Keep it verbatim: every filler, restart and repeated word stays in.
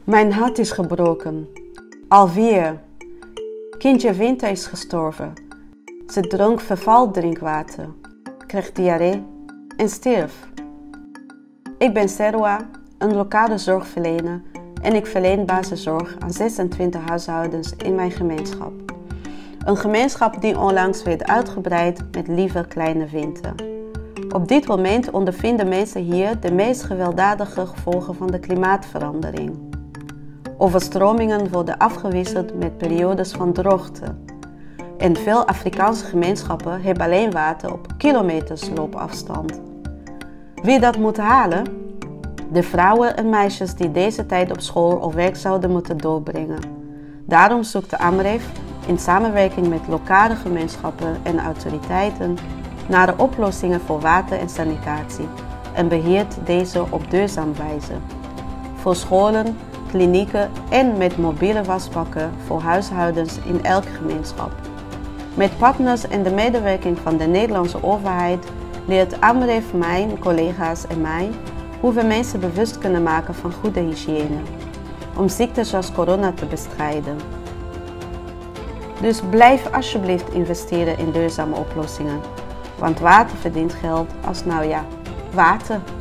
Mijn hart is gebroken. Alweer. Kindje Winter is gestorven. Ze dronk vervuild drinkwater, kreeg diarree en stierf. Ik ben Serwa, een lokale zorgverlener en ik verleen basiszorg aan zesentwintig huishoudens in mijn gemeenschap. Een gemeenschap die onlangs werd uitgebreid met lieve kleine Winter. Op dit moment ondervinden mensen hier de meest gewelddadige gevolgen van de klimaatverandering. Overstromingen worden afgewisseld met periodes van droogte. En veel Afrikaanse gemeenschappen hebben alleen water op kilometers loopafstand. Wie dat moet halen? De vrouwen en meisjes die deze tijd op school of werk zouden moeten doorbrengen. Daarom zoekt de AMREF in samenwerking met lokale gemeenschappen en autoriteiten naar de oplossingen voor water en sanitatie en beheert deze op duurzame wijze. Voor scholen, klinieken en met mobiele wasbakken voor huishoudens in elke gemeenschap. Met partners en de medewerking van de Nederlandse overheid leert AMREF mijn collega's en mij hoe we mensen bewust kunnen maken van goede hygiëne, om ziekten zoals corona te bestrijden. Dus blijf alsjeblieft investeren in duurzame oplossingen, want water verdient geld als nou ja, water.